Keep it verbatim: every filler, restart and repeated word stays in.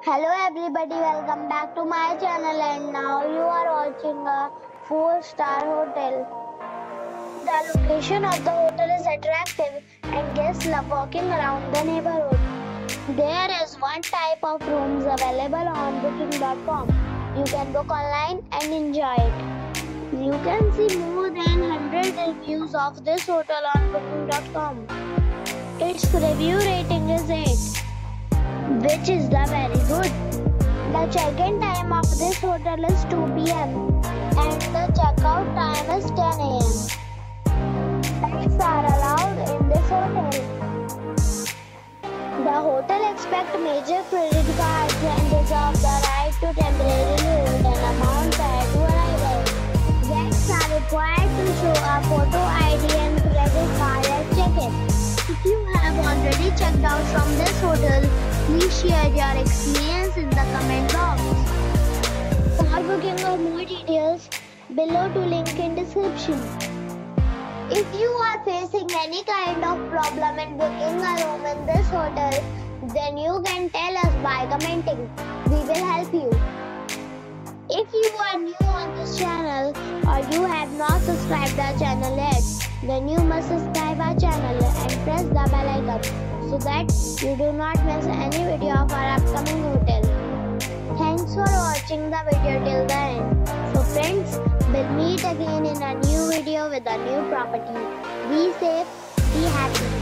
Hello everybody, welcome back to my channel, and now you are watching a four star hotel. The location of the hotel is attractive and guests love walking around the neighborhood. There is one type of rooms available on booking dot com. You can book online and enjoy it. You can see more than one hundred reviews of this hotel on booking dot com. Its review rating is eight, which is the very good. The check-in time of this hotel is two p m and the check-out time is ten a m Pets are allowed in this hotel. The hotel accepts major credit cards and reserves the right to temporarily hold an amount prior to arrival. Guests are required to show a photo I D and credit card at check-in. If you have already checked out from this hotel, please share your experience in the comment box. For booking or more details, below to link in description. If you are facing any kind of problem in booking a room in this hotel, then you can tell us by commenting. We will help you. If you are new on this channel or you have not subscribed our channel yet, then you must subscribe our channel and press the bell icon so that you do not miss any video of our upcoming hotel. Thanks for watching the video till the end. So friends, we'll meet again in a new video with a new property. Be safe, be happy.